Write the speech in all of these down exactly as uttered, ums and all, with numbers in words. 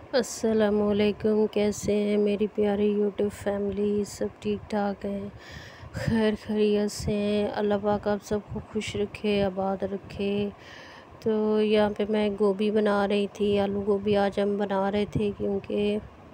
अस्सलामुअलैकुम। कैसे हैं मेरी प्यारी यूट्यूब फैमिली? सब ठीक ठाक हैं, खैर खैरियत से हैं। अल्लाह पाक आप सबको खुश रखे, आबाद रखे। तो यहाँ पे मैं गोभी बना रही थी, आलू गोभी आज हम बना रहे थे क्योंकि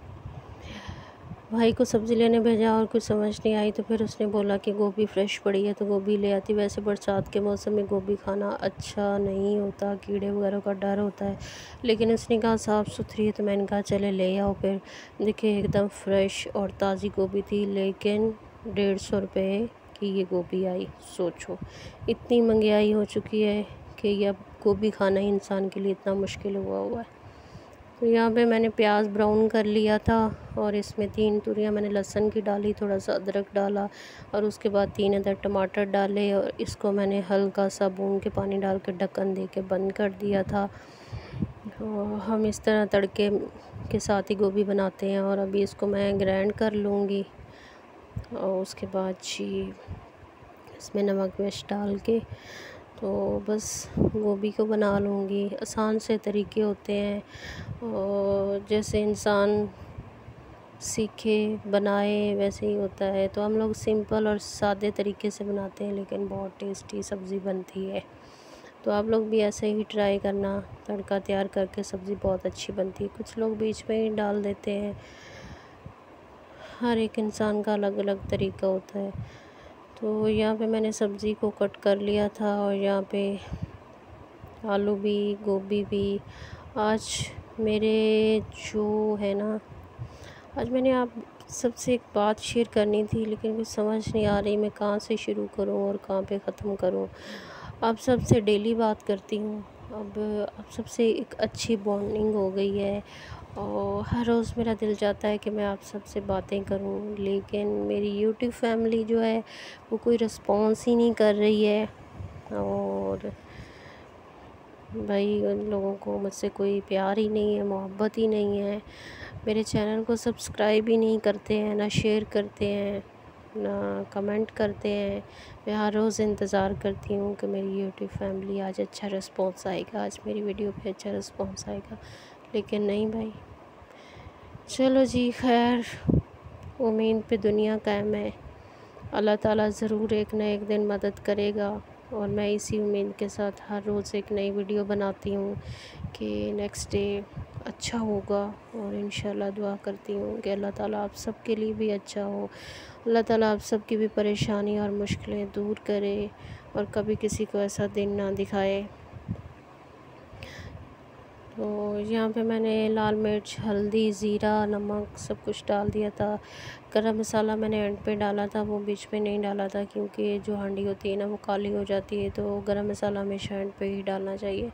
भाई को सब्ज़ी लेने भेजा और कुछ समझ नहीं आई, तो फिर उसने बोला कि गोभी फ्रेश पड़ी है तो गोभी ले आती। वैसे बरसात के मौसम में गोभी खाना अच्छा नहीं होता, कीड़े वगैरह का डर होता है, लेकिन उसने कहा साफ़ सुथरी है तो मैंने कहा चले ले आओ। फिर देखिए एकदम फ्रेश और ताज़ी गोभी थी, लेकिन डेढ़ सौ रुपये की ये गोभी आई। सोचो इतनी महंगाई हो चुकी है कि ये अब गोभी खाना ही इंसान के लिए इतना मुश्किल हुआ हुआ है। तो यहाँ पे मैंने प्याज ब्राउन कर लिया था और इसमें तीन तुरियाँ मैंने लहसुन की डाली, थोड़ा सा अदरक डाला और उसके बाद तीन अदर टमाटर डाले और इसको मैंने हल्का सा भून के पानी डाल के ढक्कन दे के बंद कर दिया था। और हम इस तरह तड़के के साथ ही गोभी बनाते हैं। और अभी इसको मैं ग्राइंड कर लूँगी और उसके बाद जी इसमें नमक मिर्च डाल के तो बस गोभी को बना लूँगी। आसान से तरीके होते हैं और जैसे इंसान सीखे बनाए वैसे ही होता है। तो हम लोग सिंपल और सादे तरीके से बनाते हैं, लेकिन बहुत टेस्टी सब्ज़ी बनती है। तो आप लोग भी ऐसे ही ट्राई करना, तड़का तैयार करके सब्ज़ी बहुत अच्छी बनती है। कुछ लोग बीच में ही डाल देते हैं, हर एक इंसान का अलग अलग तरीका होता है। तो यहाँ पे मैंने सब्ज़ी को कट कर लिया था और यहाँ पे आलू भी गोभी भी। आज मेरे जो है ना, आज मैंने आप सबसे एक बात शेयर करनी थी, लेकिन कुछ समझ नहीं आ रही मैं कहाँ से शुरू करूँ और कहाँ पे ख़त्म करूँ। आप सबसे डेली बात करती हूँ, अब आप सबसे एक अच्छी बॉन्डिंग हो गई है और हर रोज़ मेरा दिल चाहता है कि मैं आप सबसे बातें करूं, लेकिन मेरी यूट्यूब फैमिली जो है वो कोई रिस्पॉन्स ही नहीं कर रही है। और भाई उन लोगों को मुझसे कोई प्यार ही नहीं है, मोहब्बत ही नहीं है। मेरे चैनल को सब्सक्राइब ही नहीं करते हैं, ना शेयर करते हैं, ना कमेंट करते हैं। मैं हर रोज़ इंतज़ार करती हूँ कि मेरी यूट्यूब फैमिली आज अच्छा रिस्पॉन्स आएगा, आज मेरी वीडियो पे अच्छा रिस्पॉन्स आएगा, लेकिन नहीं भाई। चलो जी, खैर उम्मीद पे दुनिया कायम है। अल्लाह ताला ज़रूर एक न एक दिन मदद करेगा और मैं इसी उम्मीद के साथ हर रोज़ एक नई वीडियो बनाती हूँ कि नेक्स्ट डे अच्छा होगा। और इंशाल्लाह दुआ करती हूँ कि अल्लाह ताला आप सब के लिए भी अच्छा हो, अल्लाह ताला आप सब की भी परेशानी और मुश्किलें दूर करे और कभी किसी को ऐसा दिन ना दिखाए। तो यहाँ पे मैंने लाल मिर्च, हल्दी, ज़ीरा, नमक सब कुछ डाल दिया था। गरम मसाला मैंने एंड पे डाला था, वो बीच में नहीं डाला था क्योंकि जो हांडी होती है ना वो काली हो जाती है, तो गरम मसाला हमेशा एंड पे ही डालना चाहिए।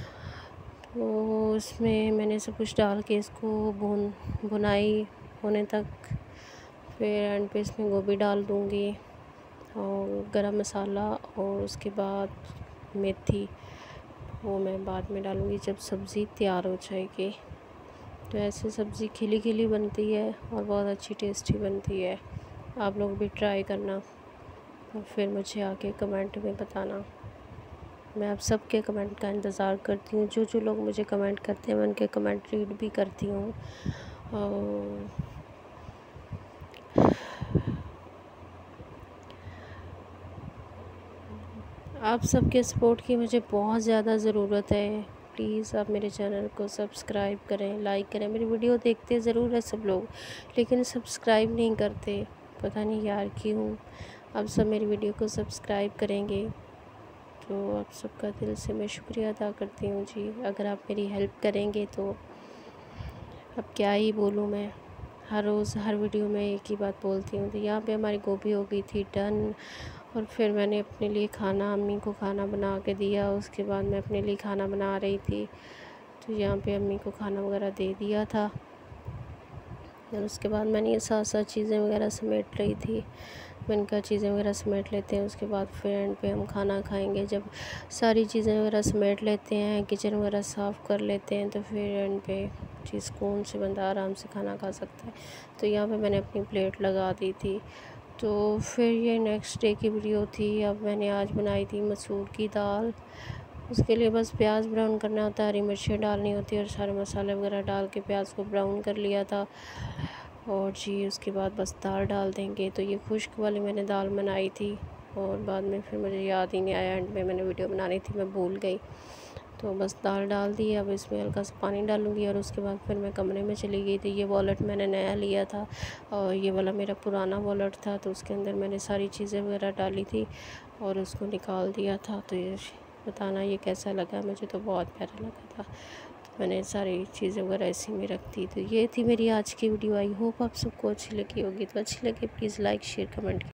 तो इसमें मैंने सब कुछ डाल के इसको भून भुनाई होने तक, फिर एंड पे इसमें गोभी डाल दूँगी और गरम मसाला और उसके बाद मेथी, वो मैं बाद में डालूँगी जब सब्ज़ी तैयार हो जाएगी। तो ऐसे सब्ज़ी खिली खिली बनती है और बहुत अच्छी टेस्टी बनती है। आप लोग भी ट्राई करना और फिर मुझे आके कमेंट में बताना। मैं आप सबके कमेंट का इंतज़ार करती हूँ। जो जो लोग मुझे कमेंट करते हैं मैं उनके कमेंट रीड भी करती हूँ। और आप सबके सपोर्ट की मुझे बहुत ज़्यादा ज़रूरत है। प्लीज़ आप मेरे चैनल को सब्सक्राइब करें, लाइक करें। मेरी वीडियो देखते ज़रूर है सब लोग, लेकिन सब्सक्राइब नहीं करते, पता नहीं यार क्यों। आप सब मेरी वीडियो को सब्सक्राइब करेंगे तो आप सबका दिल से मैं शुक्रिया अदा करती हूँ जी। अगर आप मेरी हेल्प करेंगे तो अब क्या ही बोलूँ मैं, हर रोज़ हर वीडियो में एक ही बात बोलती हूँ। तो यहाँ पे हमारी गोभी हो गई थी डन और फिर मैंने अपने लिए खाना, अम्मी को खाना बना के दिया। उसके बाद मैं अपने लिए खाना बना रही थी, तो यहाँ पे अम्मी को खाना वगैरह दे दिया था। और उसके बाद मैंने ये साथ साथ चीज़ें वगैरह समेट रही थी। मैंने कहा चीज़ें वगैरह समेट लेते हैं, उसके बाद फिर एंड पे हम खाना खाएंगे। जब सारी चीज़ें वगैरह समेट लेते हैं, किचन वगैरह साफ़ कर लेते हैं, तो फिर एंड पे जी सुकून से बंदा आराम से खाना खा सकता है। तो यहाँ पे मैंने अपनी प्लेट लगा दी थी। तो फिर ये नेक्स्ट डे की वीडियो थी। अब मैंने आज बनाई थी मसूर की दाल उसके लिए बस प्याज ब्राउन करना होता है, हरी मिर्चें डालनी होती है और सारे मसाले वगैरह डाल के प्याज को ब्राउन कर लिया था। और जी उसके बाद बस दाल डाल देंगे। तो ये खुश्क वाली मैंने दाल बनाई थी और बाद में फिर मुझे याद ही नहीं आया, एंड में मैंने वीडियो बनानी थी, मैं भूल गई। तो बस दाल डाल दी। अब इसमें हल्का सा पानी डालूँगी और उसके बाद फिर मैं कमरे में चली गई थी। ये वॉलेट मैंने नया लिया था और ये वाला मेरा पुराना वॉलेट था, तो उसके अंदर मैंने सारी चीज़ें वगैरह डाली थी और उसको निकाल दिया था। तो ये बताना ये कैसा लगा, मुझे तो बहुत प्यारा लगा था। तो मैंने सारी चीज़ें वगैरह इसी में रख दी। तो ये थी मेरी आज की वीडियो। आई होप आप सबको अच्छी लगी होगी। तो अच्छी लगी प्लीज़ लाइक शेयर कमेंट